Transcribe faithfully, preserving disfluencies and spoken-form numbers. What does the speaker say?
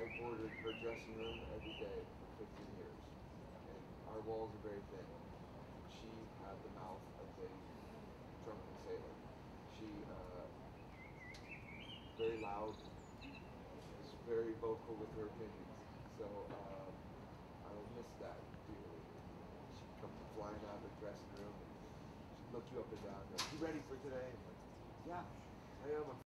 whiteboarded her dressing room every day for fifteen years. And our walls are very thin. She had the mouth of a drunken sailor. She, uh, very loud, is very vocal with her opinions. So um, I will miss that dearly. She'd come flying out of her dressing room and she'd look you up and down and go, "You ready for today?" I'm like, "Yeah, I am. I'm